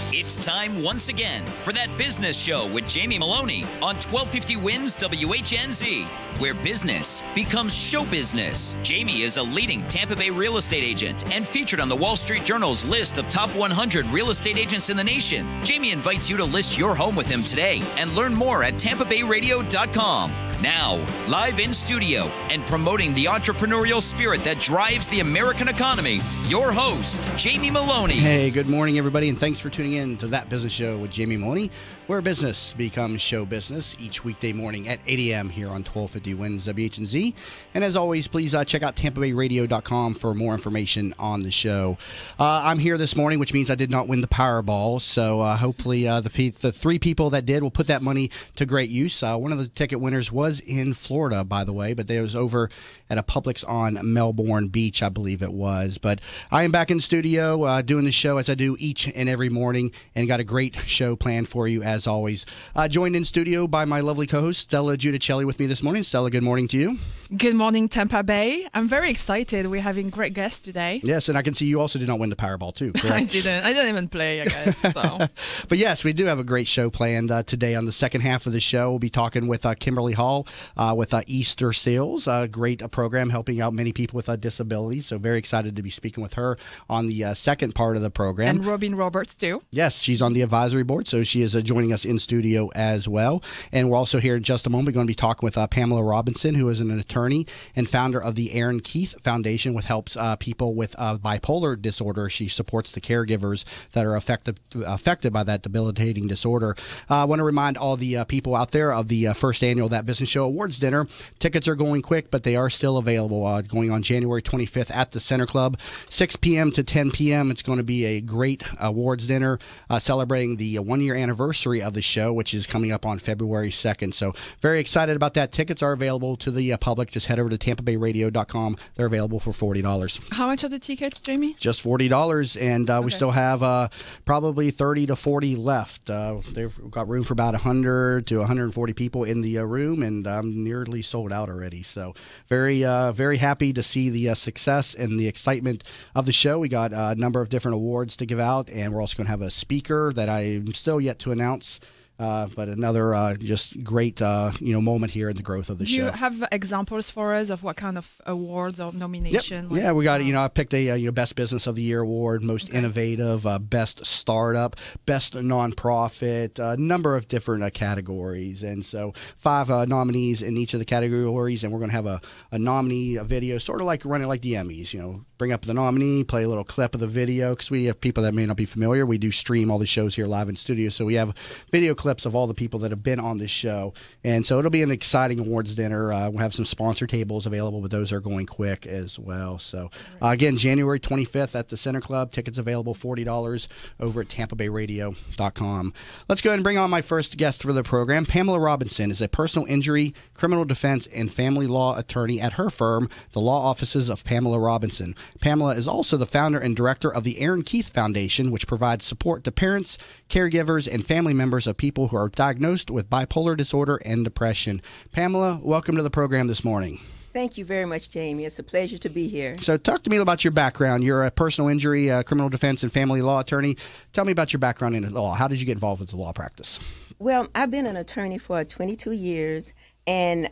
It's time once again for That Business Show with Jamie Maloney on 1250 Wins WHNZ, where business becomes show business. Jamie is a leading Tampa Bay real estate agent and featured on the Wall Street Journal's list of top 100 real estate agents in the nation. Jamie invites you to list your home with him today and learn more at tampabayradio.com. Now, live in studio and promoting the entrepreneurial spirit that drives the American economy, your host, Jamie Maloney. Hey, good morning, everybody, and thanks for tuning in to That Business Show with Jamie Maloney, where business becomes show business each weekday morning at 8 a.m. here on 1250 Wins WHNZ. And as always, please check out tampabayradio.com for more information on the show. I'm here this morning, which means I did not win the Powerball, so hopefully the three people that did will put that money to great use. One of the ticket winners was in Florida, by the way, but they was over at a Publix on Melbourne Beach, I believe it was. But I am back in the studio doing the show as I do each and every morning, and got a great show planned for you as always. Joined in studio by my lovely co-host Stella Giudicelli with me this morning. Stella, good morning to you. Good morning, Tampa Bay. I'm very excited. We're having great guests today. Yes, and I can see you also did not win the Powerball too, correct? I didn't even play, I guess. So. But yes, we do have a great show planned today. On the second half of the show, we'll be talking with Kimberly Hall with Easter Sales, a great program helping out many people with disabilities. So very excited to be speaking with her on the second part of the program. And Robin Roberts too. Yes, she's on the advisory board, so she is joining us in studio as well. And we're also here in just a moment. We're going to be talking with Pamela Robinson, who is an attorney and founder of the Aaron Keith Foundation, which helps people with bipolar disorder. She supports the caregivers that are affected by that debilitating disorder. I want to remind all the people out there of the first annual That Business Show Awards Dinner. Tickets are going quick, but they are still available. Going on January 25th at the Center Club, 6 p.m. to 10 p.m. It's going to be a great awards dinner celebrating the one-year anniversary of the show, which is coming up on February 2nd. So very excited about that. Tickets are available to the public. Just head over to tampabayradio.com. They're available for $40. How much are the tickets, Jamie? Just $40, and we still have probably 30 to 40 left. They've got room for about 100 to 140 people in the room, and I'm nearly sold out already. So very happy to see the success and the excitement of the show. We got a number of different awards to give out, and we're also going to have a speaker that I'm still yet to announce. But another just great moment here in the growth of the show. Do you have examples for us of what kind of awards or nomination? Yep. Yeah, we got I picked a Best Business of the Year award, Most Innovative, Best Startup, Best Nonprofit, a number of different categories, and so 5 nominees in each of the categories, and we're going to have a nominee video, sort of like running like the Emmys. Bring up the nominee, play a little clip of the video, because we have people that may not be familiar. We do stream all the shows here live in studio, so we have video clips of all the people that have been on this show. And so it'll be an exciting awards dinner. We'll have some sponsor tables available, but those are going quick as well. So again, January 25th at the Center Club. Tickets available, $40 over at tampabayradio.com. Let's go ahead and bring on my first guest for the program. Pamela Robinson is a personal injury, criminal defense, and family law attorney at her firm, the Law Offices of Pamela Robinson. Pamela is also the founder and director of the Aaron Keith Foundation, which provides support to parents, caregivers, and family members of people who are diagnosed with bipolar disorder and depression. Pamela, welcome to the program this morning. Thank you very much, Jamie. It's a pleasure to be here. So talk to me about your background. You're a personal injury, criminal defense, and family law attorney. Tell me about your background in law. How did you get involved with the law practice? Well, I've been an attorney for 22 years, and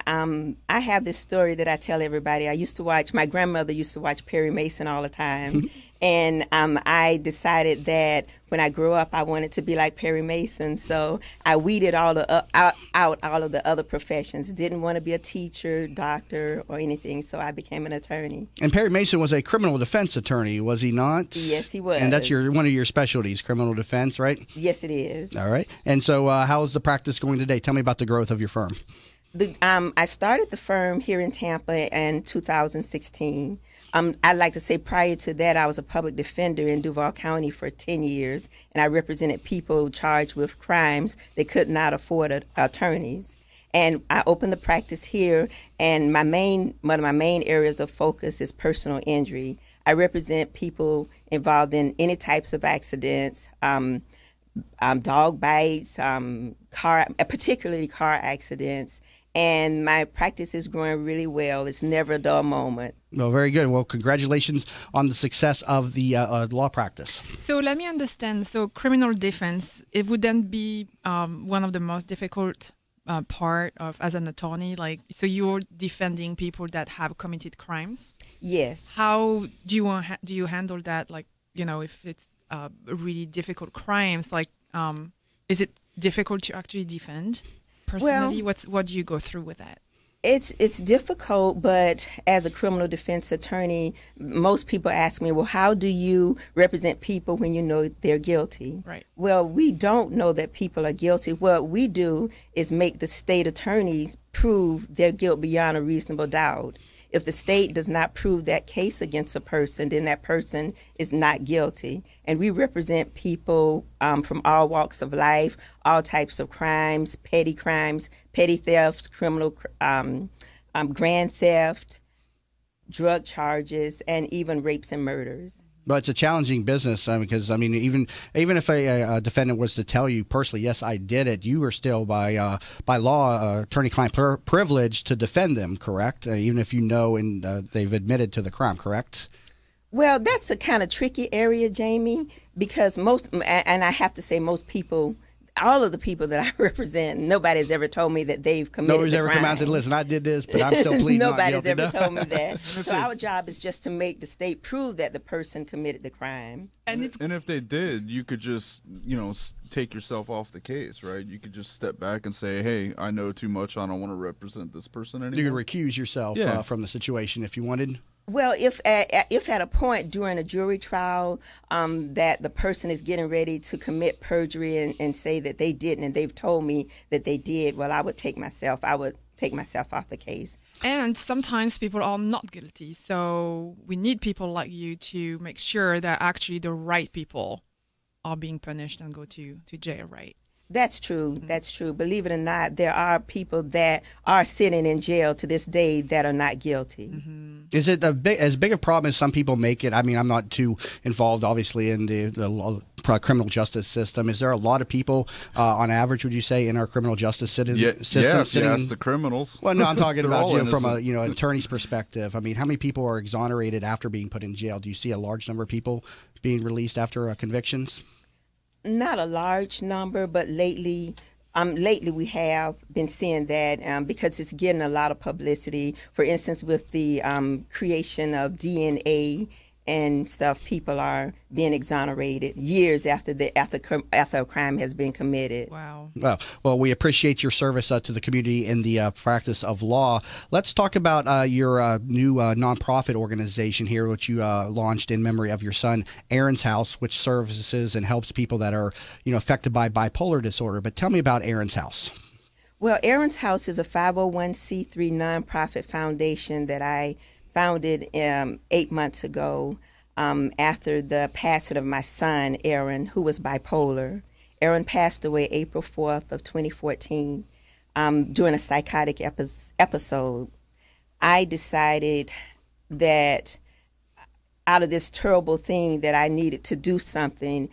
I have this story that I tell everybody. My grandmother used to watch Perry Mason all the time. And I decided that when I grew up, I wanted to be like Perry Mason. So I weeded out all of the other professions. Didn't want to be a teacher, doctor, or anything. So I became an attorney. And Perry Mason was a criminal defense attorney, was he not? Yes, he was. And that's one of your specialties, criminal defense, right? Yes, it is. All right. And so how is the practice going today? Tell me about the growth of your firm. I started the firm here in Tampa in 2016. I'd like to say prior to that, I was a public defender in Duval County for 10 years, and I represented people charged with crimes they could not afford attorneys. And I opened the practice here, and one of my main areas of focus is personal injury. I represent people involved in any types of accidents, dog bites, particularly car accidents. And my practice is growing really well. It's never a dull moment. Well, very good. Well, congratulations on the success of the law practice. So let me understand. So criminal defense, it wouldn't be one of the most difficult part of as an attorney. Like, so you're defending people that have committed crimes. Yes. How do you handle that? Like, if it's really difficult crimes, like, is it difficult to actually defend personally? Well, What do you go through with that? It's difficult, but as a criminal defense attorney, most people ask me, well, how do you represent people when you know they're guilty? Right. Well, we don't know that people are guilty. What we do is make the state attorneys prove their guilt beyond a reasonable doubt. If the state does not prove that case against a person, then that person is not guilty. And we represent people from all walks of life, all types of crimes, petty thefts, criminal grand theft, drug charges, and even rapes and murders. But it's a challenging business because, I mean, even if a defendant was to tell you personally, yes, I did it, you are still by law attorney-client privilege to defend them, correct? Even if you know and they've admitted to the crime, correct? Well, that's a kind of tricky area, Jamie, because and I have to say most people, all of the people that I represent, nobody has ever told me that they've committed Nobody's the ever crime. come out and said, listen, I did this, but I'm still pleading not Nobody's guilty. ever told me that. So our job is just to make the state prove that the person committed the crime. And if they did, you could just, take yourself off the case, right? You could just step back and say, hey, I know too much. I don't want to represent this person anymore. You could recuse yourself from the situation if you wanted. Well, if at a point during a jury trial that the person is getting ready to commit perjury and say that they didn't and they've told me that they did, well, I would take myself off the case. And sometimes people are not guilty. So we need people like you to make sure that actually the right people are being punished and go to jail, right? That's true. That's true. Believe it or not, there are people that are sitting in jail to this day that are not guilty. Mm-hmm. Is it as big a problem as some people make it? I mean, I'm not too involved, obviously, in the criminal justice system. Is there a lot of people, on average, would you say, in our criminal justice system? Yeah, the criminals. Well, no, I'm talking about from innocent. an attorney's perspective. I mean, how many people are exonerated after being put in jail? Do you see a large number of people being released after convictions? Not a large number, but lately we have been seeing that because it's getting a lot of publicity. For instance, with the creation of DNA and stuff, people are being exonerated years after a crime has been committed. Wow. Well, we appreciate your service to the community in the practice of law. Let's talk about your new nonprofit organization here, which you launched in memory of your son, Aaron's House, which services and helps people that are affected by bipolar disorder. But tell me about Aaron's House. Well, Aaron's House is a 501c3 nonprofit foundation that I founded 8 months ago after the passing of my son, Aaron, who was bipolar. Aaron passed away April 4th of 2014 during a psychotic episode. I decided that out of this terrible thing that I needed to do something,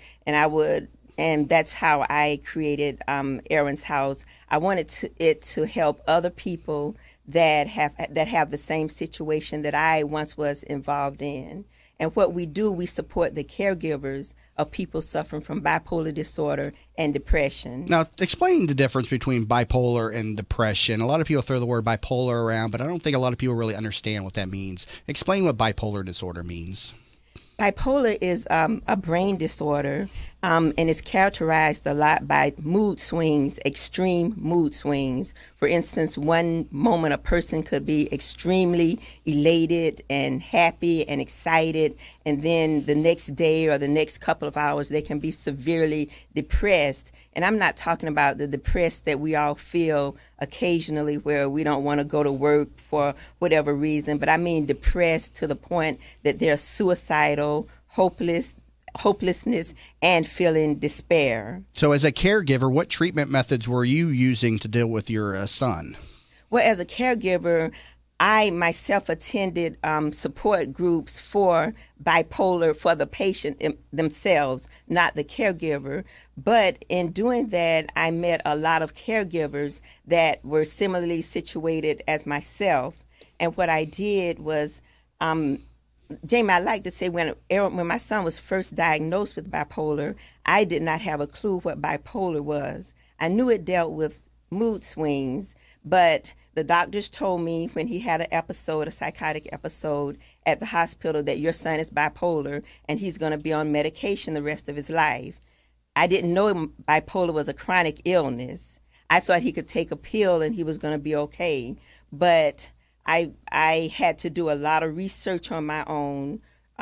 and that's how I created Aaron's House. I wanted it to help other people that have the same situation that I once was involved in. And what we do, we support the caregivers of people suffering from bipolar disorder and depression. Now, explain the difference between bipolar and depression. A lot of people throw the word bipolar around, but I don't think a lot of people really understand what that means. Explain what bipolar disorder means. Bipolar is a brain disorder, and it's characterized a lot by mood swings, extreme mood swings. For instance, one moment a person could be extremely elated and happy and excited, and then the next day or the next couple of hours they can be severely depressed. And I'm not talking about the depressed that we all feel occasionally where we don't want to go to work for whatever reason, but I mean depressed to the point that they're suicidal, hopelessness, and feeling despair. So as a caregiver, what treatment methods were you using to deal with your son? Well, as a caregiver, I myself attended support groups for bipolar for the patient themselves, not the caregiver. But in doing that, I met a lot of caregivers that were similarly situated as myself. And what I did was Jamie, I like to say when my son was first diagnosed with bipolar, I did not have a clue what bipolar was. I knew it dealt with mood swings, but the doctors told me when he had a psychotic episode at the hospital, that your son is bipolar and he's going to be on medication the rest of his life. I didn't know bipolar was a chronic illness. I thought he could take a pill and he was going to be okay, but I had to do a lot of research on my own,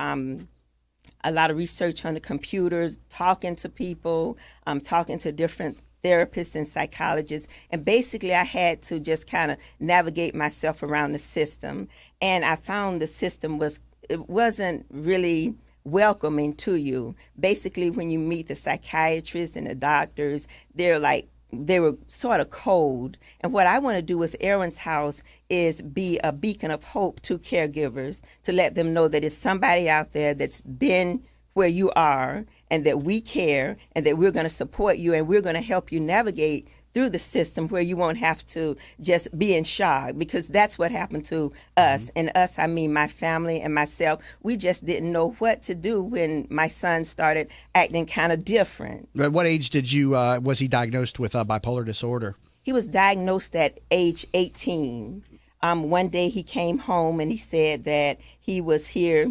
a lot of research on the computers, talking to people, talking to different therapists and psychologists. And basically, I had to just kind of navigate myself around the system. And I found the system wasn't really welcoming to you. Basically, when you meet the psychiatrists and the doctors, they were sort of cold. And what I want to do with Aaron's House is be a beacon of hope to caregivers, to let them know that it's somebody out there that's been where you are and that we care and that we're going to support you and we're going to help you navigate through the system where you won't have to just be in shock, because that's what happened to us. And us, I mean my family and myself. We just didn't know what to do when my son started acting kind of different. At what age was he diagnosed with bipolar disorder? He was diagnosed at age 18. One day he came home and he said that he was here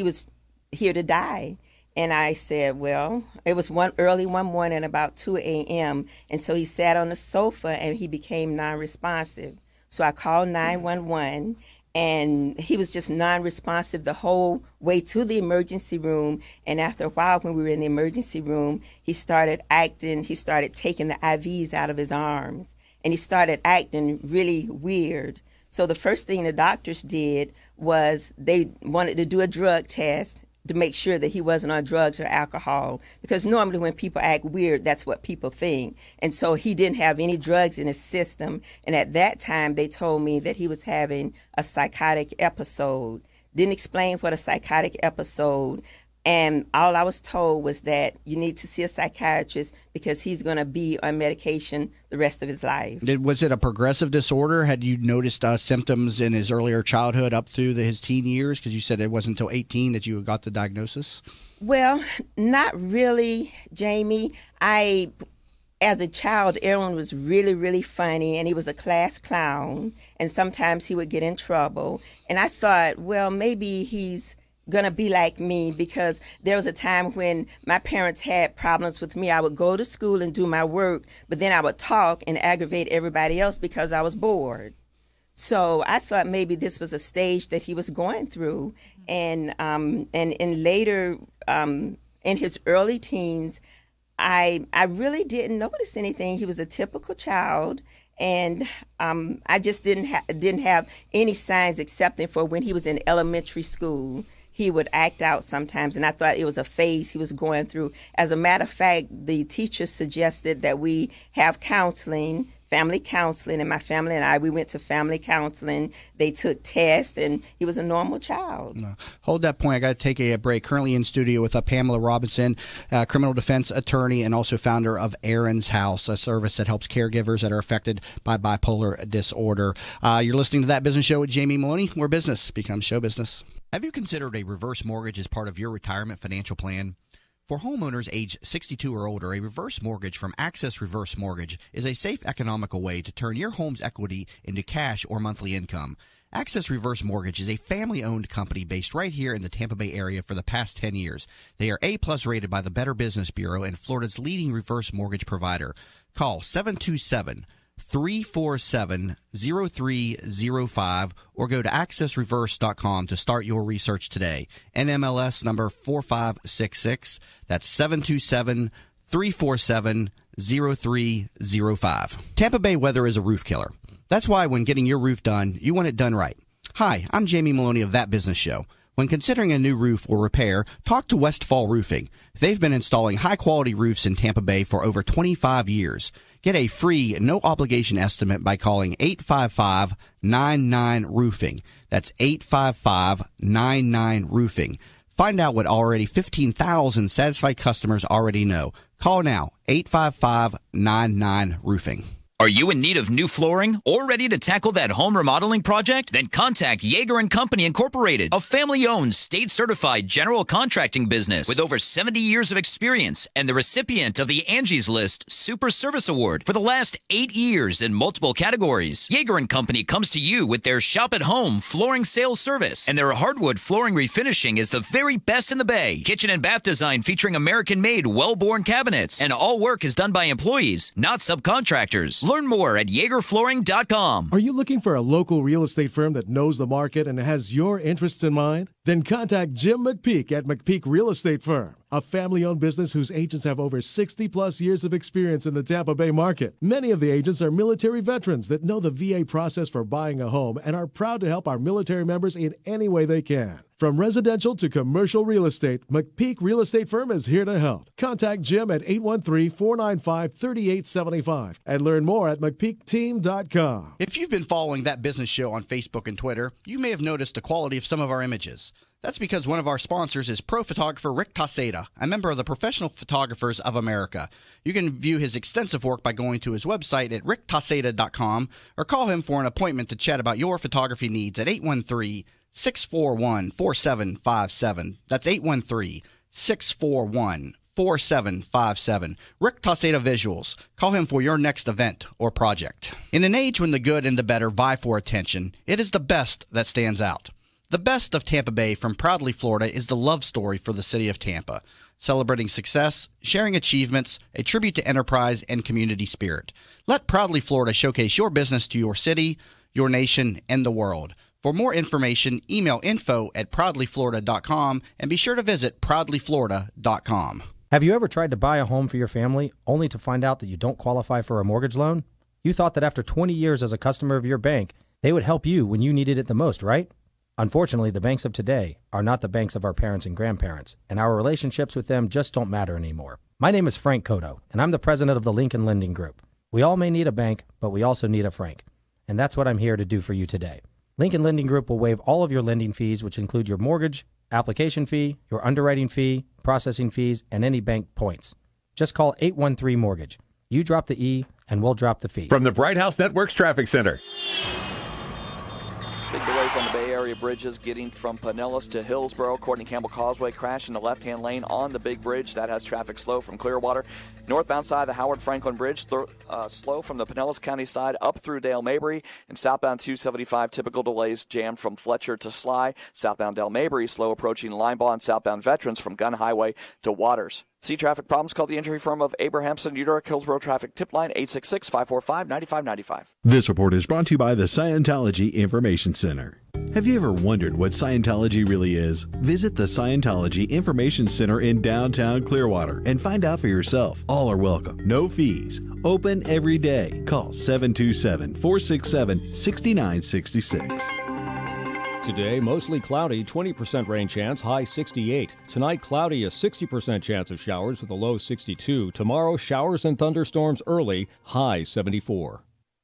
to die. And I said, well, it was early one morning, about 2 a.m. And so he sat on the sofa and he became non-responsive. So I called 911 and he was just non-responsive the whole way to the emergency room. And after a while, when we were in the emergency room, he started taking the IVs out of his arms and he started acting really weird. So the first thing the doctors did was they wanted to do a drug test to make sure that he wasn't on drugs or alcohol, because normally when people act weird, that's what people think. And so he didn't have any drugs in his system. And at that time, they told me that he was having a psychotic episode. Didn't explain what a psychotic episode. And all I was told was that you need to see a psychiatrist because he's going to be on medication the rest of his life. Was it a progressive disorder? Had you noticed symptoms in his earlier childhood up through his teen years? Because you said it wasn't until 18 that you got the diagnosis. Well, not really, Jamie. As a child, Aaron was really, really funny, and he was a class clown, and sometimes he would get in trouble. And I thought, well, maybe he's gonna be like me, because there was a time when my parents had problems with me. I would go to school and do my work, but then I would talk and aggravate everybody else because I was bored. So I thought maybe this was a stage that he was going through, and later in his early teens, I really didn't notice anything. He was a typical child. And I just didn't have any signs except for when he was in elementary school. He would act out sometimes, and I thought it was a phase he was going through. As a matter of fact, the teachers suggested that we have counseling, family counseling, and my family and I, we went to family counseling. They took tests, and he was a normal child. Hold that point. I got to take a break. Currently in studio with Pamela Robinson, criminal defense attorney and also founder of Aaron's House, a service that helps caregivers that are affected by bipolar disorder. You're listening to That Business Show with Jamie Maloney, where business becomes show business. Have you considered a reverse mortgage as part of your retirement financial plan? For homeowners age 62 or older, a reverse mortgage from Access Reverse Mortgage is a safe, economical way to turn your home's equity into cash or monthly income. Access Reverse Mortgage is a family-owned company based right here in the Tampa Bay area for the past 10 years. They are A-plus rated by the Better Business Bureau and Florida's leading reverse mortgage provider. Call 727-347-0305 or go to accessreverse.com to start your research today. NMLS number 4566. That's 727-347-0305. Tampa Bay weather is a roof killer. That's why when getting your roof done, you want it done right. Hi, I'm Jamie Maloney of That Business Show. When considering a new roof or repair, talk to Westfall Roofing. They've been installing high-quality roofs in Tampa Bay for over 25 years. Get a free, no-obligation estimate by calling 855-99-ROOFING. That's 855-99-ROOFING. Find out what already 15,000 satisfied customers already know. Call now, 855-99-ROOFING. Are you in need of new flooring or ready to tackle that home remodeling project? Then contact Yeager & Company Incorporated, a family-owned, state-certified general contracting business with over 70 years of experience and the recipient of the Angie's List Super Service Award for the last 8 years in multiple categories. Yeager & Company comes to you with their shop-at-home flooring sales service, and their hardwood flooring refinishing is the very best in the Bay. Kitchen and bath design featuring American-made, well-born cabinets, and all work is done by employees, not subcontractors. Learn more at YeagerFlooring.com. Are you looking for a local real estate firm that knows the market and has your interests in mind? Then contact Jim McPeak at McPeak Real Estate Firm, a family-owned business whose agents have over 60-plus years of experience in the Tampa Bay market. Many of the agents are military veterans that know the VA process for buying a home and are proud to help our military members in any way they can. From residential to commercial real estate, McPeak Real Estate Firm is here to help. Contact Jim at 813-495-3875 and learn more at McPeakTeam.com. If you've been following That Business Show on Facebook and Twitter, you may have noticed the quality of some of our images. That's because one of our sponsors is pro photographer Rick Taseda, a member of the Professional Photographers of America. You can view his extensive work by going to his website at ricktaseda.com or call him for an appointment to chat about your photography needs at 813-641-4757. That's 813-641-4757. Rick Taseda Visuals. Call him for your next event or project. In an age when the good and the better vie for attention, it is the best that stands out. The best of Tampa Bay from Proudly Florida is the love story for the city of Tampa, celebrating success, sharing achievements, a tribute to enterprise and community spirit. Let Proudly Florida showcase your business to your city, your nation, and the world. For more information, email info@proudlyflorida.com and be sure to visit proudlyflorida.com. Have you ever tried to buy a home for your family only to find out that you don't qualify for a mortgage loan? You thought that after 20 years as a customer of your bank, they would help you when you needed it the most, right? Unfortunately, the banks of today are not the banks of our parents and grandparents, and our relationships with them just don't matter anymore. My name is Frank Cotto, and I'm the president of the Lincoln Lending Group. We all may need a bank, but we also need a Frank, and that's what I'm here to do for you today. Lincoln Lending Group will waive all of your lending fees, which include your mortgage, application fee, your underwriting fee, processing fees, and any bank points. Just call 813-MORTGAGE. You drop the E, and we'll drop the fee. From the Bright House Networks Traffic Center. Big delays on the Bay Area bridges getting from Pinellas to Hillsborough. Courtney Campbell Causeway crash in the left-hand lane on the big bridge. That has traffic slow from Clearwater. Northbound side of the Howard Franklin Bridge, slow from the Pinellas County side up through Dale Mabry. And southbound 275, typical delays jammed from Fletcher to Sly. Southbound Dale Mabry, slow approaching Linebaugh and southbound Veterans from Gun Highway to Waters. See traffic problems? Call the injury firm of Abrahamson, Uderick, Hillsborough Traffic Tip Line, 866-545-9595. This report is brought to you by the Scientology Information Center. Have you ever wondered what Scientology really is? Visit the Scientology Information Center in downtown Clearwater and find out for yourself. All are welcome, no fees, open every day. Call 727-467-6966. Today, mostly cloudy, 20% rain chance, high 68. Tonight, cloudy, a 60% chance of showers with a low 62. Tomorrow, showers and thunderstorms early, high 74.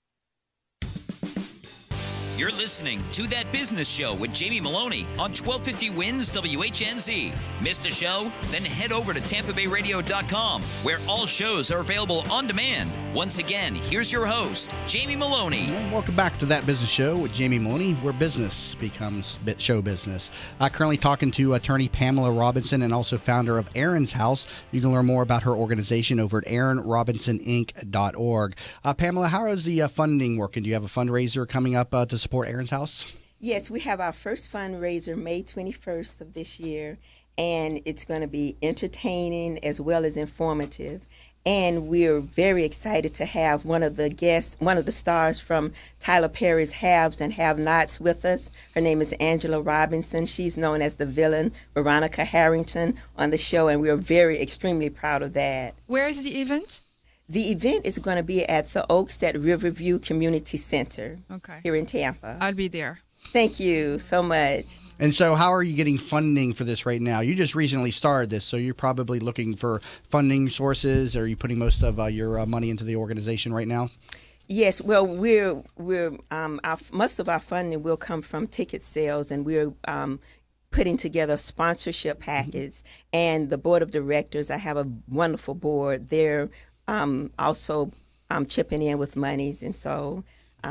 You're listening to That Business Show with Jamie Maloney on 1250 Wins WHNZ. Missed a show? Then head over to TampaBayRadio.com, where all shows are available on demand. Once again, here's your host, Jamie Maloney. And welcome back to That Business Show with Jamie Maloney, where business becomes show business. Currently talking to attorney Pamela Robinson and also founder of Aaron's House. You can learn more about her organization over at AaronRobinsonInc.org. Pamela, how is the funding working? Do you have a fundraiser coming up to support Aaron's House? Yes, we have our first fundraiser May 21st of this year, and it's going to be entertaining as well as informative. And we're very excited to have one of the guests, one of the stars from Tyler Perry's Haves and Have-Nots with us. Her name is Angela Robinson. She's known as the villain, Veronica Harrington, on the show, and we're extremely proud of that. Where is the event? The event is going to be at the Oaks at Riverview Community Center here in Tampa. I'll be there. Thank you so much. And so how are you getting funding for this right now? You just recently started this, so you're probably looking for funding sources. Are you putting most of your money into the organization right now? Yes, well, most of our funding will come from ticket sales, and we're putting together a sponsorship package. And the board of directors, I have a wonderful board. They're also chipping in with monies. And so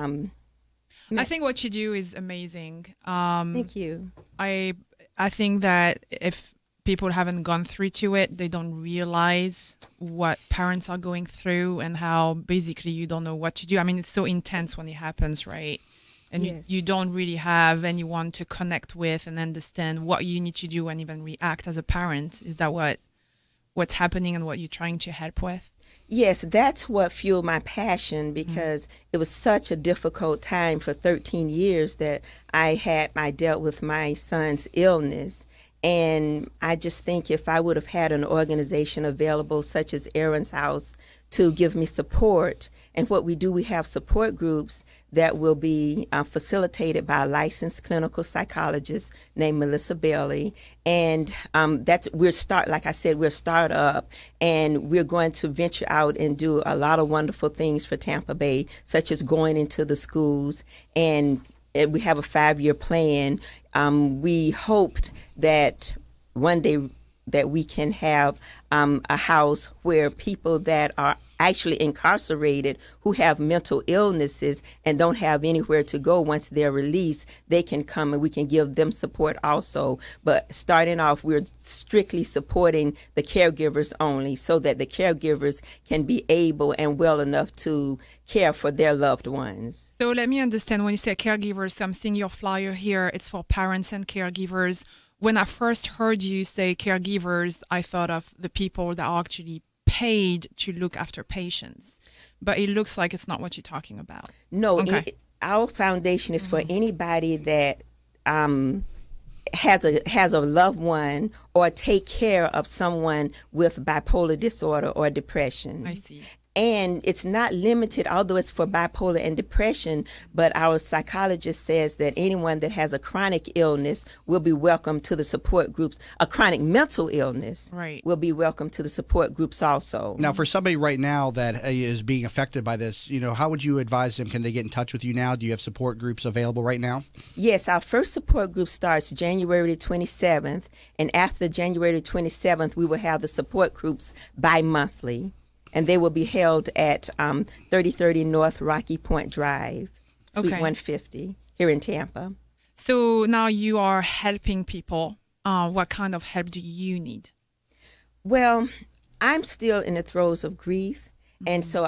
I think what you do is amazing. Thank you. I think that if people haven't gone through to it, they don't realize what parents are going through and how basically you don't know what to do. I mean, it's so intense when it happens, right? And Yes. you don't really have anyone to connect with and understand what you need to do and even react as a parent. Is that what's happening and what you're trying to help with? Yes, that's what fueled my passion, because it was such a difficult time for 13 years that I dealt with my son's illness. And I just think if I would have had an organization available such as Aaron's House to give me support, and what we do, we have support groups that will be facilitated by a licensed clinical psychologist named Melissa Bailey. And we're a startup, and we're going to venture out and do a lot of wonderful things for Tampa Bay, such as going into the schools, and we have a 5-year plan. We hoped that one day that we can have a house where people that are actually incarcerated who have mental illnesses and don't have anywhere to go once they're released, they can come and we can give them support also. But starting off, we're strictly supporting the caregivers only, so that the caregivers can be able and well enough to care for their loved ones. So let me understand, when you say caregivers, so I'm seeing your flyer here, it's for parents and caregivers. When I first heard you say caregivers, I thought of the people that are actually paid to look after patients. But it looks like it's not what you're talking about. No, Okay. Our foundation is for anybody that has a loved one or take care of someone with bipolar disorder or depression. I see. And it's not limited, although it's for bipolar and depression, but our psychologist says that anyone that has a chronic illness will be welcome to the support groups. A chronic mental illness will be welcome to the support groups also. Now, for somebody right now that is being affected by this, how would you advise them? Can they get in touch with you now? Do you have support groups available right now? Yes, our first support group starts January 27th, and after January 27th, we will have the support groups bi-monthly. And they will be held at 3030 North Rocky Point Drive, Suite 150, here in Tampa. So now you are helping people. What kind of help do you need? Well, I'm still in the throes of grief, and so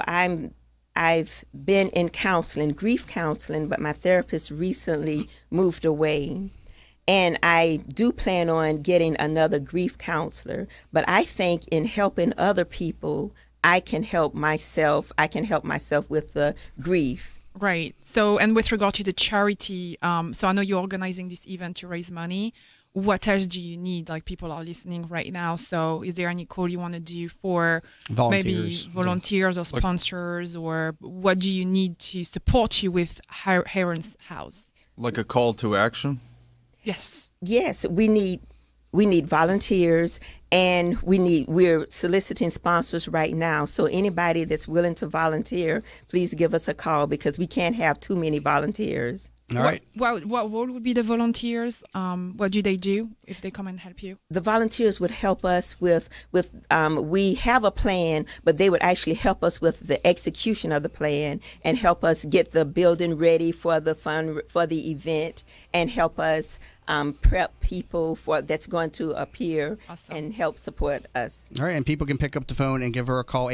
I've been in counseling, grief counseling, but my therapist recently moved away. And I do plan on getting another grief counselor, but I think in helping other people, I can help myself. I can help myself with the grief. Right. So, and with regard to the charity, so I know you're organizing this event to raise money. What else do you need? Like, people are listening right now. So is there any call you want to do for volunteers, maybe volunteers or sponsors, or what do you need to support you with Aaron's House? Like a call to action? Yes. Yes, we need volunteers, and we're soliciting sponsors right now. So anybody that's willing to volunteer, please give us a call, because we can't have too many volunteers. All right. What role would be the volunteers? What do they do if they come and help you? The volunteers would help us with we have a plan, but they would actually help us with the execution of the plan and help us get the building ready for the event, and help us prep people that's going to appear and help support us. All right, and people can pick up the phone and give her a call,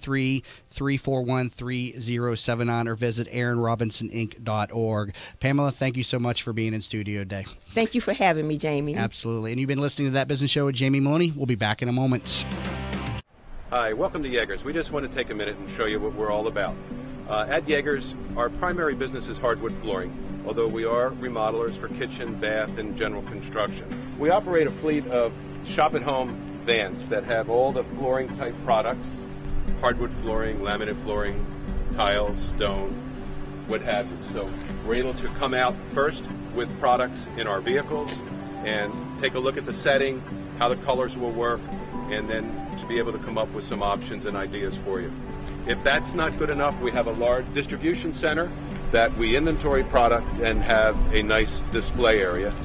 813-341-3079, or visit AaronRobinsonInc.org. Pamela, thank you so much for being in studio today. Thank you for having me, Jamie. Absolutely. And you've been listening to That Business Show with Jamie Maloney. We'll be back in a moment. Hi, welcome to Yeager's. We just want to take a minute and show you what we're all about. At Yeager's, our primary business is hardwood flooring, although we are remodelers for kitchen, bath, and general construction. We operate a fleet of shop-at-home vans that have all the flooring-type products, hardwood flooring, laminate flooring, tiles, stone, what have you. So we're able to come out first with products in our vehicles and take a look at the setting, how the colors will work, and then to be able to come up with some options and ideas for you. If that's not good enough, we have a large distribution center that we inventory product and have a nice display area.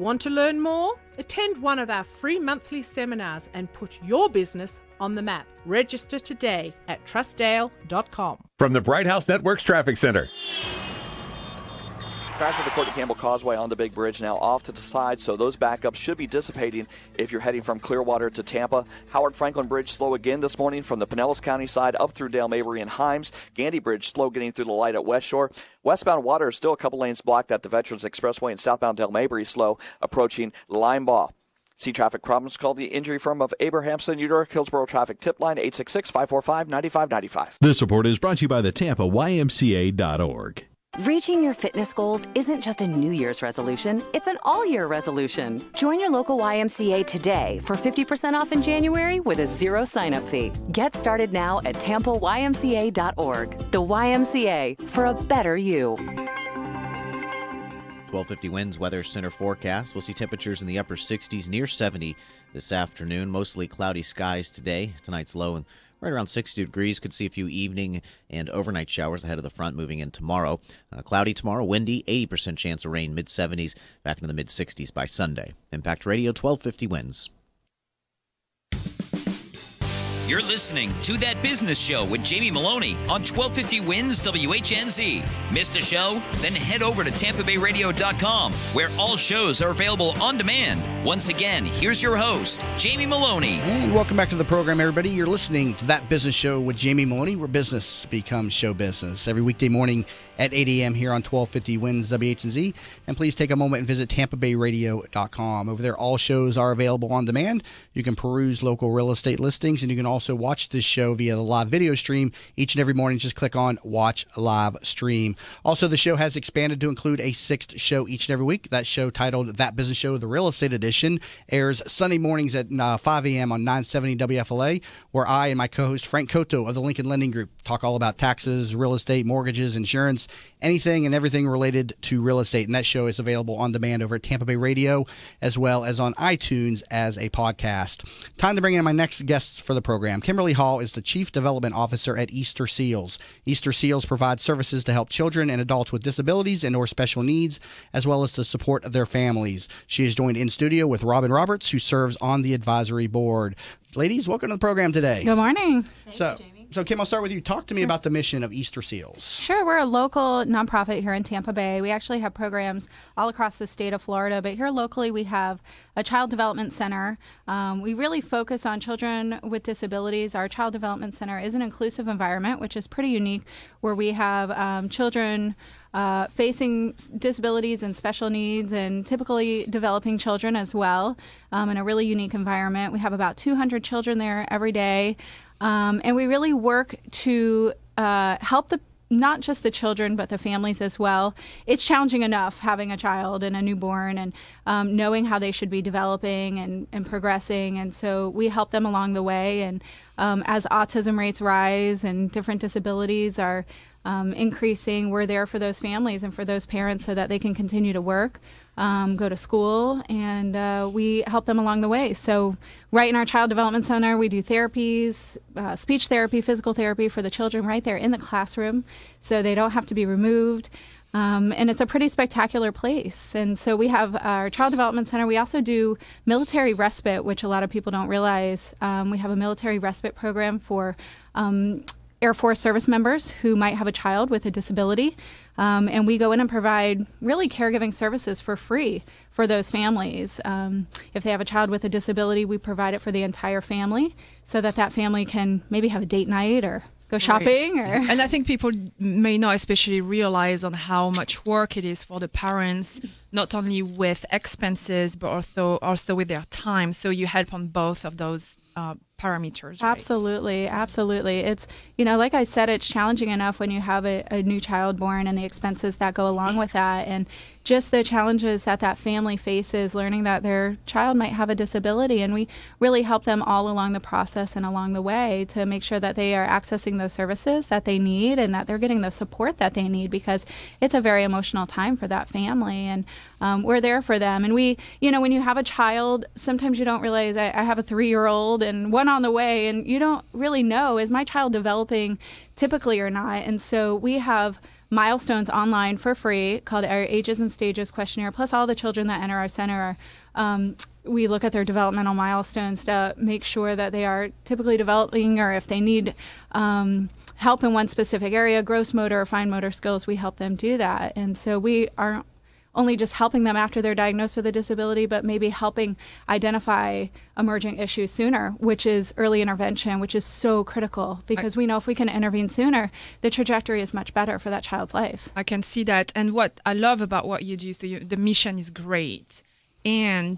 Want to learn more? Attend one of our free monthly seminars and put your business on the map. Register today at trustdale.com. From the Bright House Networks Traffic Center. Crash at the Courtney Campbell Causeway on the Big Bridge now off to the side, so those backups should be dissipating if you're heading from Clearwater to Tampa. Howard Franklin Bridge slow again this morning from the Pinellas County side up through Dale Mabry and Himes. Gandy Bridge slow getting through the light at West Shore. Westbound Water is still a couple lanes blocked at the Veterans Expressway, and southbound Dale Mabry slow approaching Linebaugh. See traffic problems, call the injury firm of Abrahamson, New York, Hillsborough Traffic Tip Line 866-545-9595. This report is brought to you by the Tampa YMCA.org. Reaching your fitness goals isn't just a New Year's resolution, it's an all-year resolution. Join your local YMCA today for 50% off in January with a zero sign-up fee. Get started now at TampaYMCA.org. The YMCA, for a better you. 1250 winds, weather center forecast. We'll see temperatures in the upper 60s, near 70 this afternoon. Mostly cloudy skies today. Tonight's low and right around 60 degrees. Could see a few evening and overnight showers ahead of the front moving in tomorrow. Cloudy tomorrow, windy, 80% chance of rain, mid-70s, back into the mid-60s by Sunday. Impact Radio, 1250 winds. You're listening to That Business Show with Jamie Maloney on 1250 Wins WHNZ. Missed a show? Then head over to TampaBayRadio.com, where all shows are available on demand. Once again, here's your host, Jamie Maloney. And welcome back to the program, everybody. You're listening to That Business Show with Jamie Maloney, where business becomes show business. Every weekday morning at 8 a.m. here on 1250 Wins WHNZ. And please take a moment and visit TampaBayRadio.com. Over there, all shows are available on demand. You can peruse local real estate listings, and you can also watch this show via the live video stream each and every morning. Just click on Watch Live Stream. Also, the show has expanded to include a sixth show each and every week. That show, titled That Business Show, the Real Estate Edition, airs Sunday mornings at 5 a.m. on 970 WFLA, where I and my co-host Frank Cotto of the Lincoln Lending Group talk all about taxes, real estate, mortgages, insurance, anything and everything related to real estate. And that show is available on demand over at Tampa Bay Radio, as well as on iTunes as a podcast. Time to bring in my next guests for the program. Kimberly Hall is the Chief Development Officer at Easter Seals. Easter Seals provides services to help children and adults with disabilities and or special needs, as well as to support their families. She is joined in studio with Robin Roberts, who serves on the advisory board. Ladies, welcome to the program today. Good morning. Thank you, Jamie. So, Kim, I'll start with you. Talk to me about the mission of Easter Seals. Sure. We're a local nonprofit here in Tampa Bay. We actually have programs all across the state of Florida, but here locally we have a child development center. We really focus on children with disabilities. Our child development center is an inclusive environment, which is pretty unique, where we have children facing disabilities and special needs, and typically developing children as well, in a really unique environment. We have about 200 children there every day, and we really work to help not just the children, but the families as well. It's challenging enough having a child and a newborn, and knowing how they should be developing and progressing. And so we help them along the way. And as autism rates rise and different disabilities are increasing, we're there for those families and for those parents so that they can continue to work, go to school, and we help them along the way. So right in our Child Development Center, we do therapies, speech therapy, physical therapy for the children right there in the classroom, so they don't have to be removed. And it's a pretty spectacular place. And so we have our Child Development Center. We also do military respite, which a lot of people don't realize. We have a military respite program for Air Force service members who might have a child with a disability. And we go in and provide really caregiving services for free for those families. If they have a child with a disability, we provide it for the entire family so that that family can maybe have a date night or go shopping. Right. And I think people may not especially realize on how much work it is for the parents, not only with expenses, but also with their time. So you help on both of those parameters, right? Absolutely. It's, like I said, it's challenging enough when you have a new child born and the expenses that go along with that, and just the challenges that family faces learning that their child might have a disability. And we really help them all along the process and along the way to make sure that they are accessing those services that they need and that they're getting the support that they need, because it's a very emotional time for that family. And we're there for them. And we, when you have a child, sometimes you don't realize I have a 3-year-old and one on the way, and you don't really know, is my child developing typically or not? And so we have milestones online for free called our Ages and Stages Questionnaire, plus all the children that enter our center are we look at their developmental milestones to make sure that they are typically developing, or if they need help in one specific area, gross motor or fine motor skills, we help them do that. And so we aren't only just helping them after they're diagnosed with a disability, but maybe helping identify emerging issues sooner, which is early intervention, which is so critical, because we know if we can intervene sooner, the trajectory is much better for that child's life. I can see that. And what I love about what you do, so the mission is great. And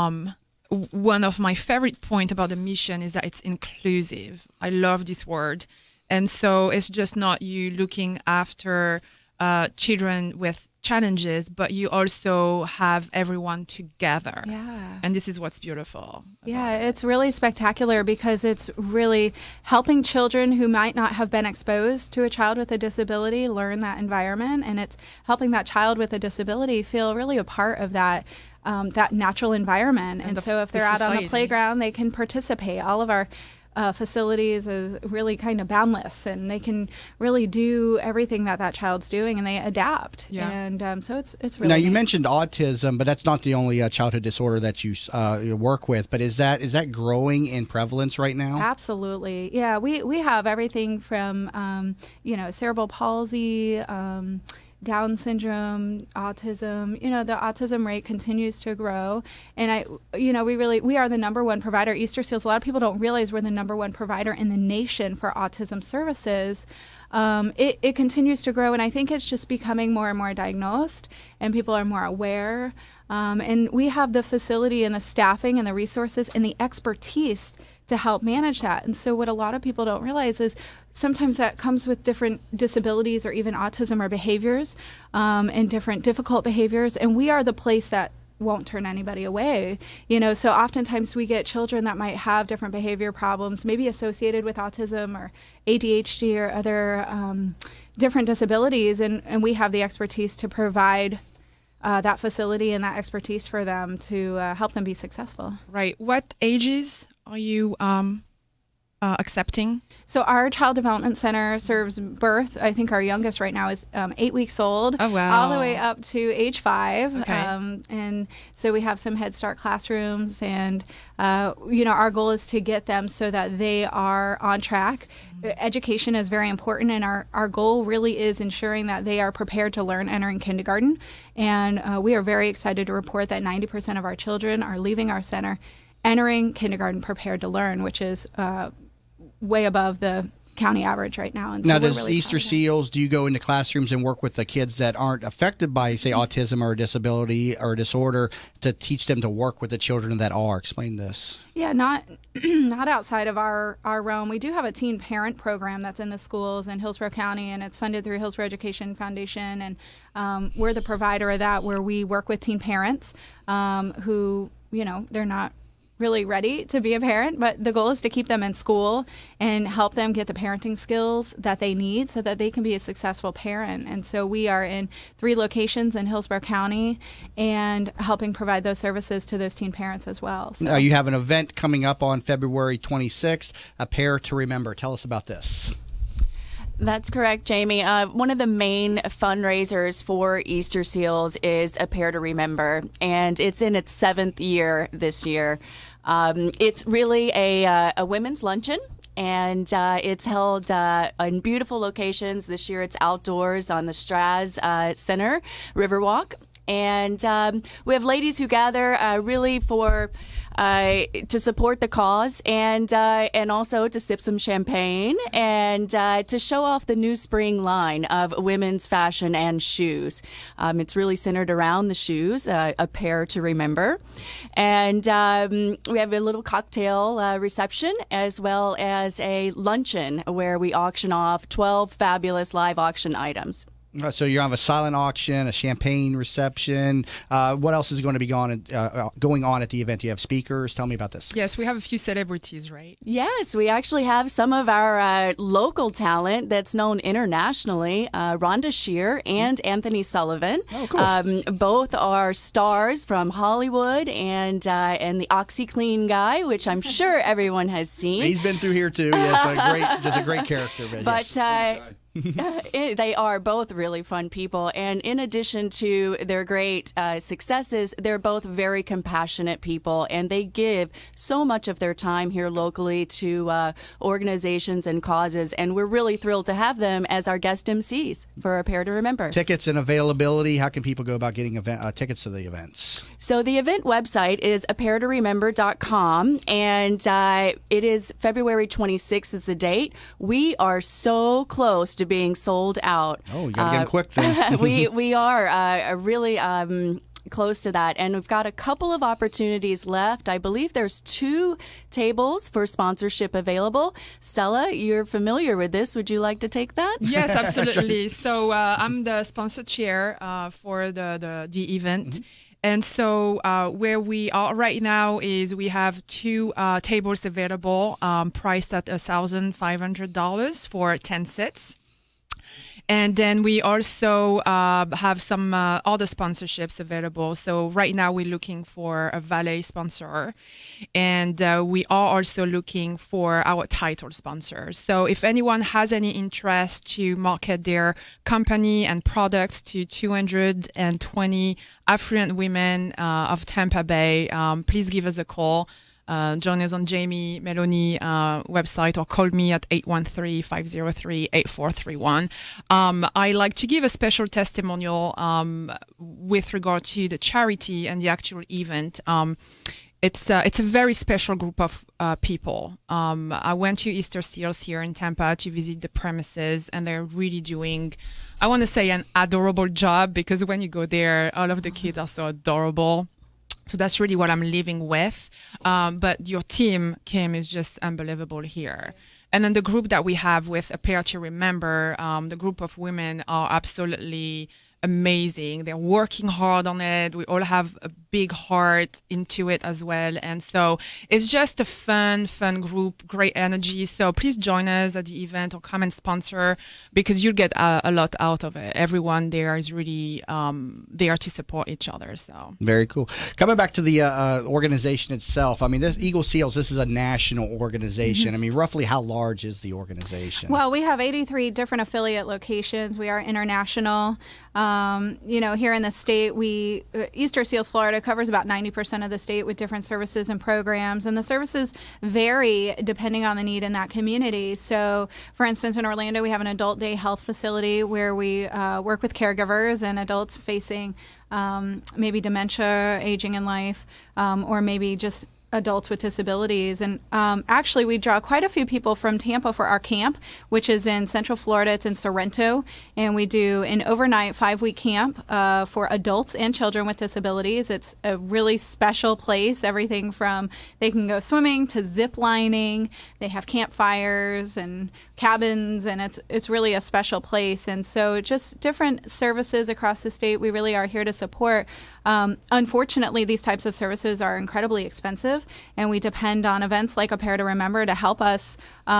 one of my favorite points about the mission is that it's inclusive. I love this word. And so it's just not you looking after children with challenges, but you also have everyone together. Yeah. And this is what's beautiful. Yeah, it's really spectacular because it's really helping children who might not have been exposed to a child with a disability learn that environment, and it's helping that child with a disability feel really a part of that natural environment. And so if they're out on the playground, they can participate. All of our facilities is really kind of boundless, and they can really do everything that child's doing, and they adapt. Yeah. And so it's really now you neat. mentioned autism, but that's not the only childhood disorder that you work with. But is that growing in prevalence right now? Absolutely, yeah. We have everything from cerebral palsy, Down syndrome, autism. The autism rate continues to grow, and we are the number one provider. Easter Seals. A lot of people don't realize we're the number one provider in the nation for autism services. It continues to grow, and I think it's just becoming more and more diagnosed, and people are more aware. And we have the facility and the staffing and the resources and the expertise to help manage that. And so what a lot of people don't realize is sometimes that comes with different disabilities or even autism or behaviors and different difficult behaviors. And we are the place that won't turn anybody away. So oftentimes we get children that might have different behavior problems, maybe associated with autism or ADHD or other different disabilities. And we have the expertise to provide that facility and that expertise for them to help them be successful. Right. What ages are you accepting? So our Child Development Center serves birth. I think our youngest right now is 8 weeks old. Oh, wow. All the way up to age 5. Okay. And so we have some Head Start classrooms, and our goal is to get them so that they are on track. Education is very important, and our goal really is ensuring that they are prepared to learn entering kindergarten. And we are very excited to report that 90% of our children are leaving our center entering kindergarten prepared to learn, which is way above the county average right now. And so now, we're does really Easter Seals, do you go into classrooms and work with the kids that aren't affected by, say, autism or a disability or a disorder to teach them to work with the children that are? Explain this. Yeah, not outside of our realm. We do have a teen parent program that's in the schools in Hillsborough County, and it's funded through Hillsborough Education Foundation. And we're the provider of that, where we work with teen parents who, they're not really ready to be a parent, but the goal is to keep them in school and help them get the parenting skills that they need so that they can be a successful parent. And so we are in 3 locations in Hillsborough County and helping provide those services to those teen parents as well. So. Now, you have an event coming up on February 26th, A Pair to Remember. Tell us about this. That's correct, Jamie. One of the main fundraisers for Easter Seals is A Pair to Remember, and it's in its 7th year this year. It's really a women's luncheon, and it's held in beautiful locations. This year it's outdoors on the Straz Center Riverwalk. And we have ladies who gather really for to support the cause, and also to sip some champagne and to show off the new spring line of women's fashion and shoes. It's really centered around the shoes, A Pair to Remember. And we have a little cocktail reception as well as a luncheon where we auction off 12 fabulous live auction items. So you have a silent auction, a champagne reception. What else is going to be going on at the event? Do you have speakers? Tell me about this. Yes, we have a few celebrities, right? Yes, we actually have some of our local talent that's known internationally, Rhonda Shear and Anthony Sullivan. Oh, cool. Both are stars from Hollywood, and the OxyClean guy, which I'm sure everyone has seen. He's been through here too. Yes, just a great character. But yes. They are both really fun people. And in addition to their great successes, they're both very compassionate people. And they give so much of their time here locally to organizations and causes. And we're really thrilled to have them as our guest MCs for A Pair to Remember. Tickets and availability. How can people go about getting tickets to the events? So the event website is apairtoremember.com. And it is February 26th is the date. We are so close to being sold out. Oh, you gotta get them quick then. we are really close to that, and we've got a couple of opportunities left. I believe there's 2 tables for sponsorship available. Stella, you're familiar with this. Would you like to take that? Yes, absolutely. So I'm the sponsor chair for the event. Mm-hmm. And so where we are right now is we have 2 tables available, priced at $1,500 for 10 seats. And then we also have some other sponsorships available. So right now we're looking for a valet sponsor. And we are also looking for our title sponsors. So if anyone has any interest to market their company and products to 220 affluent women of Tampa Bay, please give us a call. Join us on Jamie Maloney website or call me at 813-503-8431. I like to give a special testimonial with regard to the charity and the actual event. It's a very special group of people. I went to Easter Seals here in Tampa to visit the premises, and they're really doing, I want to say, an adorable job, because when you go there, all of the kids are so adorable. So that's really what I'm living with. But your team, Kim, is just unbelievable here. And then the group that we have with A Pair to Remember, the group of women are absolutely amazing. They're working hard on it. We all have a big heart into it as well. And so it's just a fun group, great energy. So please join us at the event or come and sponsor, because you'll get a lot out of it. Everyone there is really there to support each other. So very cool. Coming back to the organization itself, I mean, this Eagle Seals, this is a national organization. Mm-hmm. I mean, roughly how large is the organization? Well, we have 83 different affiliate locations. We are international. Here in the state, Easter Seals Florida covers about 90% of the state with different services and programs, and the services vary depending on the need in that community. So, for instance, in Orlando, we have an adult day health facility where we work with caregivers and adults facing maybe dementia, aging in life, or maybe just adults with disabilities. And actually, we draw quite a few people from Tampa for our camp, which is in Central Florida. It's in Sorrento. And we do an overnight 5-week camp for adults and children with disabilities. It's a really special place. Everything from they can go swimming to zip lining. They have campfires and cabins, and it's really a special place. And so just different services across the state we really are here to support. Unfortunately, these types of services are incredibly expensive, and we depend on events like A Pair to Remember to help us,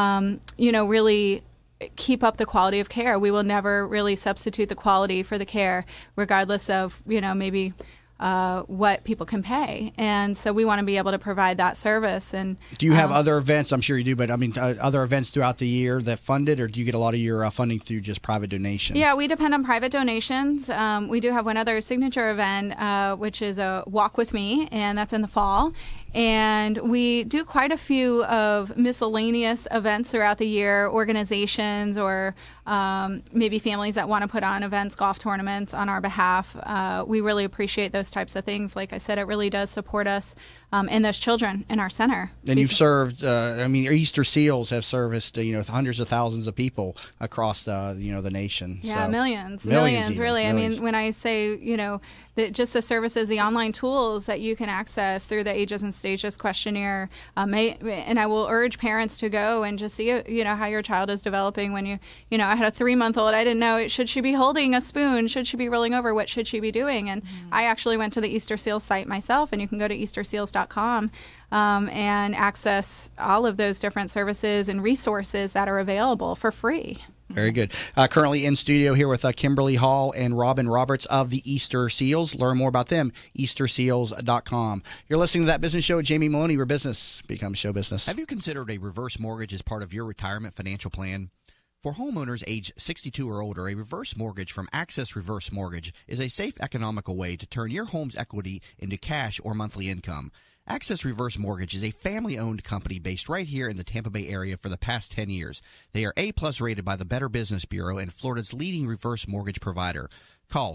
really keep up the quality of care. We will never really substitute the quality for the care, regardless of, maybe what people can pay. And so we want to be able to provide that service. And do you have other events? I'm sure you do, but I mean, other events throughout the year that fund it, or do you get a lot of your funding through just private donation? Yeah, we depend on private donations. We do have one other signature event, which is a Walk With Me, and that's in the fall. And we do quite a few of miscellaneous events throughout the year, organizations or maybe families that want to put on events, golf tournaments on our behalf. We really appreciate those types of things. Like I said, it really does support us and those children in our center. And you've served, Easter Seals have serviced, hundreds of thousands of people across the nation. Yeah, so. Millions, really. Millions. I mean, when I say, just the services, the online tools that you can access through the Ages and Stages questionnaire, and I will urge parents to go and just see, how your child is developing. When I had a 3-month-old, I didn't know, should she be holding a spoon? Should she be rolling over? What should she be doing? And I actually went to the Easter Seals site myself, and you can go to easterseals.com and access all of those different services and resources that are available for free. Very good. Currently in studio here with Kimberly Hall and Robin Roberts of the Easter Seals. Learn more about them, easterseals.com. You're listening to That Business Show with Jamie Maloney, where business becomes show business. Have you considered a reverse mortgage as part of your retirement financial plan? For homeowners age 62 or older, a reverse mortgage from Access Reverse Mortgage is a safe, economical way to turn your home's equity into cash or monthly income. Access Reverse Mortgage is a family-owned company based right here in the Tampa Bay area for the past 10 years. They are A-plus rated by the Better Business Bureau and Florida's leading reverse mortgage provider. Call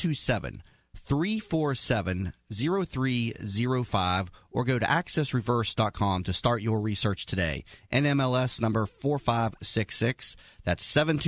727-347-0305 or go to accessreverse.com to start your research today. NMLS number 4566. That's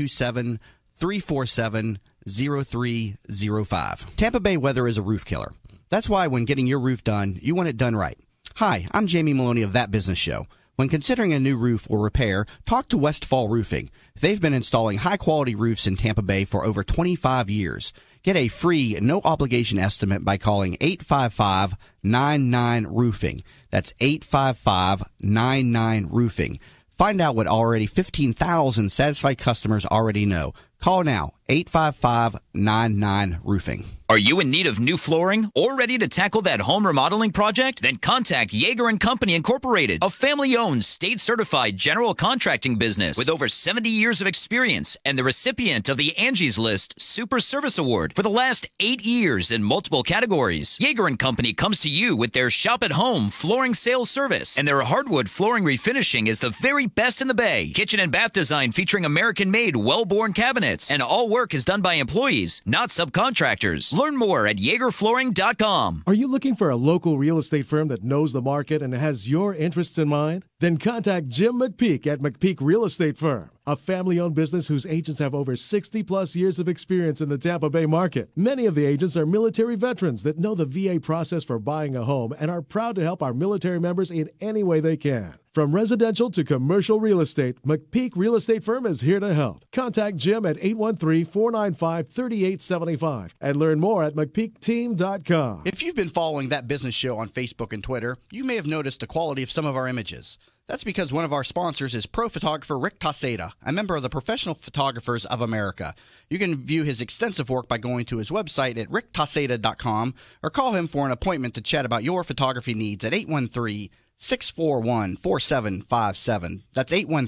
727-347-0305. Tampa Bay weather is a roof killer. That's why when getting your roof done, you want it done right. Hi, I'm Jamie Maloney of That Business Show. When considering a new roof or repair, talk to Westfall Roofing. They've been installing high-quality roofs in Tampa Bay for over 25 years. Get a free, no-obligation estimate by calling 855-99-ROOFING. That's 855-99-ROOFING. Find out what already 15,000 satisfied customers already know. Call now, 855-99-ROOFING. Are you in need of new flooring or ready to tackle that home remodeling project? Then contact Yeager & Company Incorporated, a family-owned, state-certified general contracting business with over 70 years of experience and the recipient of the Angie's List Super Service Award for the last 8 years in multiple categories. Yeager & Company comes to you with their shop-at-home flooring sales service, and their hardwood flooring refinishing is the very best in the Bay. Kitchen and bath design featuring American-made, well-born cabinets, and all work is done by employees, not subcontractors. Learn more at YeagerFlooring.com. Are you looking for a local real estate firm that knows the market and has your interests in mind? Then contact Jim McPeak at McPeak Real Estate Firm, a family-owned business whose agents have over 60-plus years of experience in the Tampa Bay market. Many of the agents are military veterans that know the VA process for buying a home and are proud to help our military members in any way they can. From residential to commercial real estate, McPeak Real Estate Firm is here to help. Contact Jim at 813-495-3875 and learn more at McPeakTeam.com. If you've been following That Business Show on Facebook and Twitter, you may have noticed the quality of some of our images. That's because one of our sponsors is pro photographer Rick Taseda, a member of the Professional Photographers of America. You can view his extensive work by going to his website at ricktaseda.com or call him for an appointment to chat about your photography needs at 813-641-4757. That's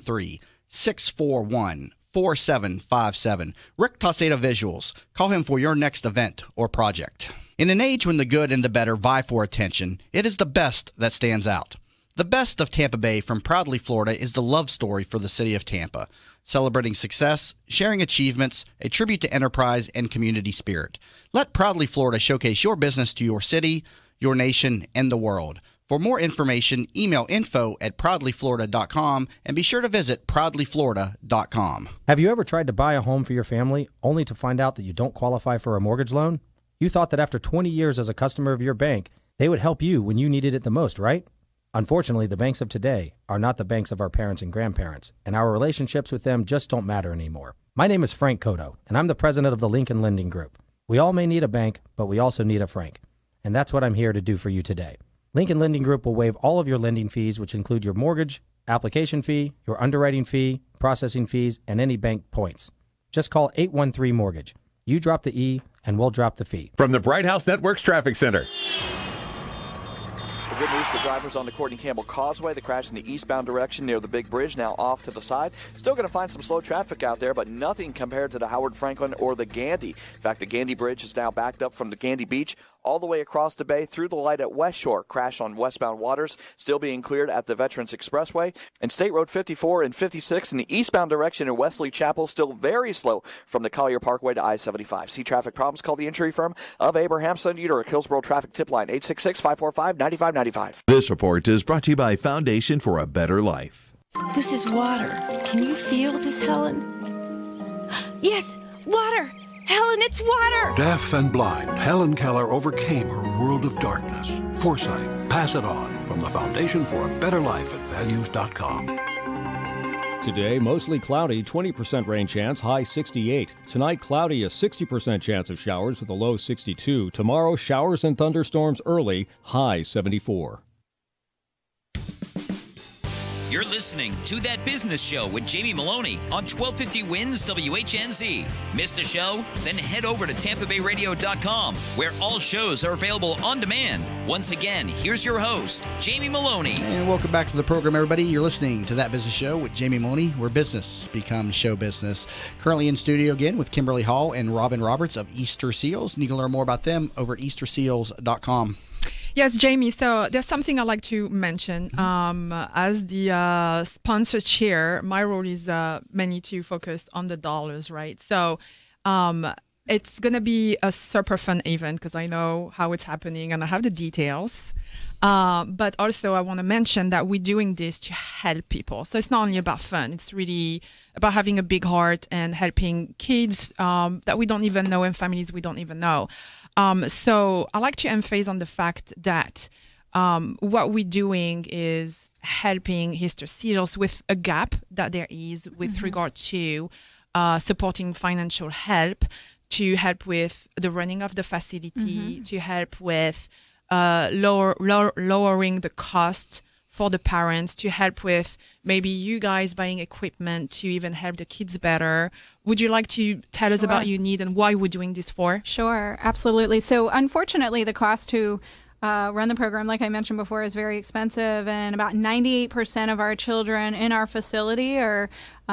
813-641-4757. Rick Taseda Visuals. Call him for your next event or project. In an age when the good and the better vie for attention, it is the best that stands out. The best of Tampa Bay from Proudly Florida is the love story for the city of Tampa, celebrating success, sharing achievements, a tribute to enterprise and community spirit. Let Proudly Florida showcase your business to your city, your nation, and the world. For more information, email info@proudlyflorida.com and be sure to visit proudlyflorida.com. Have you ever tried to buy a home for your family only to find out that you don't qualify for a mortgage loan? You thought that after 20 years as a customer of your bank, they would help you when you needed it the most, right? Unfortunately, the banks of today are not the banks of our parents and grandparents, and our relationships with them just don't matter anymore. My name is Frank Cotto, and I'm the president of the Lincoln Lending Group. We all may need a bank, but we also need a Frank, and that's what I'm here to do for you today. Lincoln Lending Group will waive all of your lending fees, which include your mortgage, application fee, your underwriting fee, processing fees, and any bank points. Just call 813-MORTGAGE. You drop the E, and we'll drop the fee. From the Bright House Networks Traffic Center. Good news for drivers on the Courtney Campbell Causeway. The crash in the eastbound direction near the big bridge, now off to the side. Still going to find some slow traffic out there, but nothing compared to the Howard Franklin or the Gandy. In fact, the Gandy Bridge is now backed up from the Gandy Beach all the way across the bay through the light at West Shore. Crash on westbound Waters still being cleared at the Veterans Expressway. And State Road 54 and 56 in the eastbound direction in Wesley Chapel still very slow from the Collier Parkway to I-75. See traffic problems? Call the injury firm of Abrahamson Uter, Hillsborough Traffic Tip Line 866-545-9595. This report is brought to you by Foundation for a Better Life. This is water. Can you feel this, Helen? Yes, water! Helen, it's water! Deaf and blind, Helen Keller overcame her world of darkness. Foresight, pass it on. From the Foundation for a Better Life at values.com. Today, mostly cloudy, 20% rain chance, high 68. Tonight, cloudy, a 60% chance of showers with a low 62. Tomorrow, showers and thunderstorms early, high 74. You're listening to That Business Show with Jamie Maloney on 1250 Wins WHNZ. Missed a show? Then head over to TampaBayRadio.com, where all shows are available on demand. Once again, here's your host, Jamie Maloney. And welcome back to the program, everybody. You're listening to That Business Show with Jamie Maloney, where business becomes show business. Currently in studio again with Kimberly Hall and Robin Roberts of Easter Seals. And you can learn more about them over at EasterSeals.com. Yes, Jamie. So there's something I'd like to mention. As the sponsor chair, my role is mainly to focus on the dollars, right? So it's going to be a super fun event because I know how it's happening and I have the details. But also I want to mention that we're doing this to help people. So it's not only about fun. It's really about having a big heart and helping kids that we don't even know and families we don't even know. So I like to emphasize on the fact that what we're doing is helping Easter Seals with a gap that there is with regard to supporting financial help, to help with the running of the facility, to help with lowering the cost for the parents, to help with maybe you guys buying equipment to even help the kids better. Would you like to tell us about your need and why we're doing this for? Sure, absolutely. So unfortunately, the cost to run the program, like I mentioned before, is very expensive, and about 98% of our children in our facility are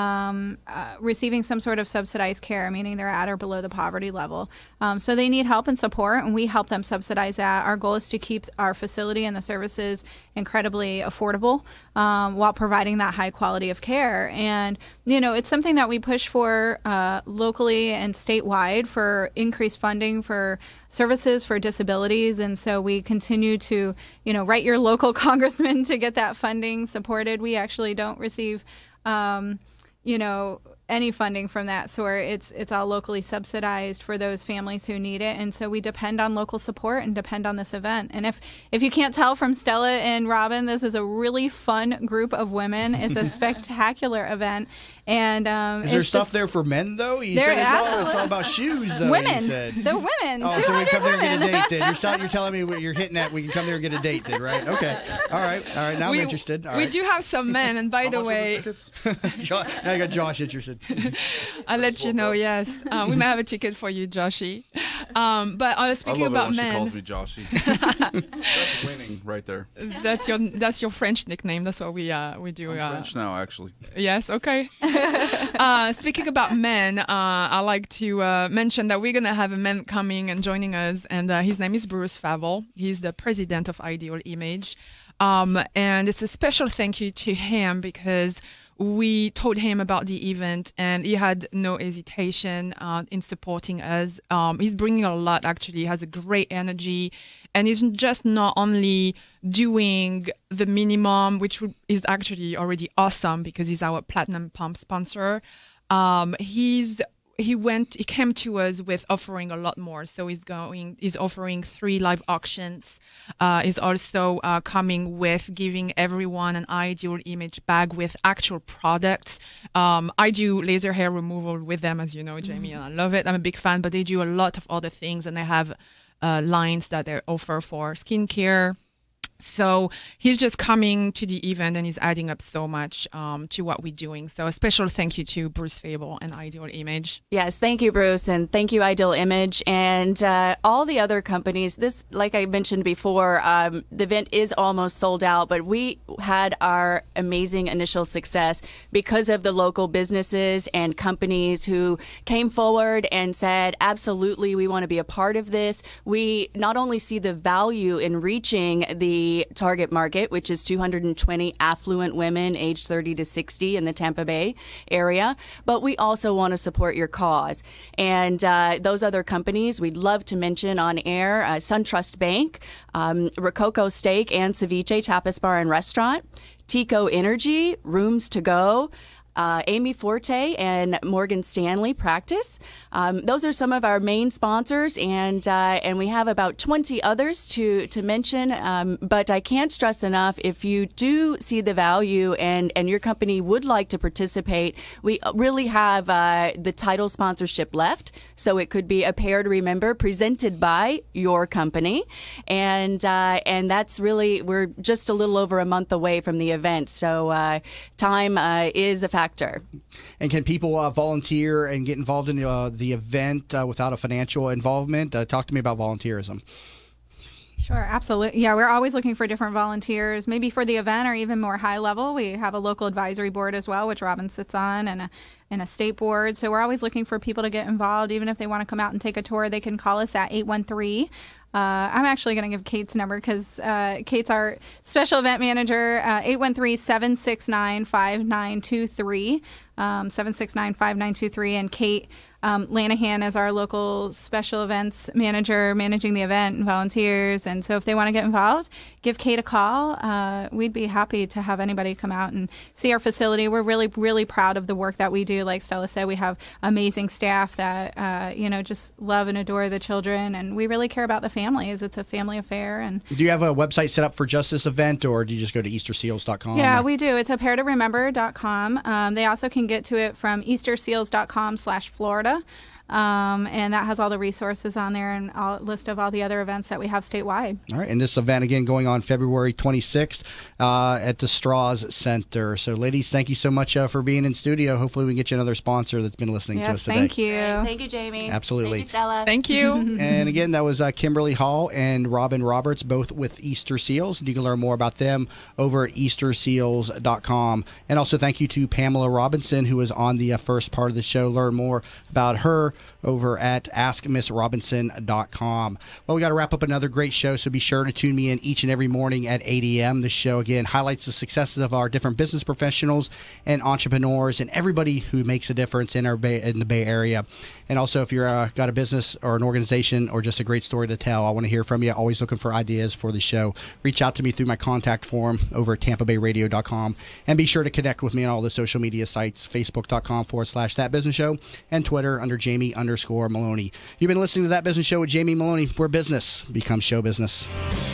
receiving some sort of subsidized care, meaning they're at or below the poverty level. So they need help and support, and we help them subsidize that. Our goal is to keep our facility and the services incredibly affordable while providing that high quality of care. And, you know, it's something that we push for locally and statewide for increased funding for services for disabilities. And so we continue to, you know, write your local congressman to get that funding supported. We actually don't receive you know, any funding from that sort. It's all locally subsidized for those families who need it, and so we depend on local support and depend on this event. And if you can't tell from Stella and Robin, this is a really fun group of women. It's a spectacular event. And is there stuff there for men though? You said it's all about shoes. Women, you said. they're women. Oh, so we come there and get a date. Then you're telling me what you're hitting at. We can come there and get a date. Then, right? Okay. All right. Now I'm interested. All we right. do have some men, and by the way, now I got Josh interested. I'll let you know. Yes, we might have a ticket for you, Joshy. But speaking about men, she calls me Joshy. That's winning right there. That's your French nickname. That's what we do. I'm French now, actually. Yes. Okay. Speaking about men, I like to mention that we're gonna have a man coming and joining us, and his name is Bruce Favell. He's the president of Ideal Image, and it's a special thank you to him because we told him about the event and he had no hesitation in supporting us. He's bringing a lot, actually. He has a great energy, and he's just not only doing the minimum, which is actually already awesome because he's our Platinum Pump sponsor. He came to us with offering a lot more. So he's offering 3 live auctions. He's also coming with giving everyone an Ideal Image bag with actual products. I do laser hair removal with them, as you know, Jamie, and I love it. I'm a big fan, but they do a lot of other things, and they have lines that they offer for skincare. So he's just coming to the event and he's adding up so much to what we're doing. So a special thank you to Bruce Favell and Ideal Image. Yes, thank you, Bruce, and thank you, Ideal Image, and all the other companies. This, like I mentioned before, the event is almost sold out, but we had our amazing initial success because of the local businesses and companies who came forward and said, absolutely, we want to be a part of this. We not only see the value in reaching the target market, which is 220 affluent women aged 30 to 60 in the Tampa Bay area, but we also want to support your cause. And those other companies we'd love to mention on air, SunTrust Bank, Rococo Steak and Ceviche Tapas Bar and Restaurant, Tico Energy, Rooms to Go, Amy Forte and Morgan Stanley practice. Those are some of our main sponsors, and we have about 20 others to mention. But I can't stress enough, if you do see the value and your company would like to participate, we really have the title sponsorship left. So it could be a pair to remember presented by your company, and that's really, we're just a little over a month away from the event, so time is a factor. And can people volunteer and get involved in the event without a financial involvement? Talk to me about volunteerism. Sure, absolutely. Yeah, we're always looking for different volunteers, maybe for the event or even more high level. We have a local advisory board as well, which Robin sits on, and a state board. So we're always looking for people to get involved. Even if they want to come out and take a tour, they can call us at 813. I'm actually going to give Kate's number because Kate's our special event manager, 813-769-5923, 769-5923. And Kate Lanahan is our local special events manager, managing the event and volunteers. And so if they want to get involved, give Kate a call. We'd be happy to have anybody come out and see our facility. We're really, really proud of the work that we do. Like Stella said, we have amazing staff that, just love and adore the children. And we really care about the families. It's a family affair. And do you have a website set up for just this event, or do you just go to easterseals.com? Yeah, we do. It's a pairtoremember.com. They also can get to it from easterseals.com/Florida. And that has all the resources on there and a list of all the other events that we have statewide. All right. And this event, again, going on February 26th at the Strauss Center. So, ladies, thank you so much for being in studio. Hopefully we can get you another sponsor that's been listening to us today. Thank you. Thank you, Jamie. Absolutely. Thank you, Stella. Thank you. And again, that was Kimberly Hall and Robin Roberts, both with Easter Seals. You can learn more about them over at easterseals.com. And also thank you to Pamela Robinson, who was on the first part of the show. Learn more about her over at askmissrobinson.com. Well, we got to wrap up another great show, so be sure to tune me in each and every morning at 8 a.m. This show, again, highlights the successes of our different business professionals and entrepreneurs and everybody who makes a difference in the Bay Area. And also, if you're got a business or an organization or just a great story to tell, I want to hear from you. Always looking for ideas for the show. Reach out to me through my contact form over at tampabayradio.com. And be sure to connect with me on all the social media sites, facebook.com/thatbusinessshow and Twitter under Jamie_Maloney. You've been listening to That Business Show with Jamie Maloney, where business becomes show business.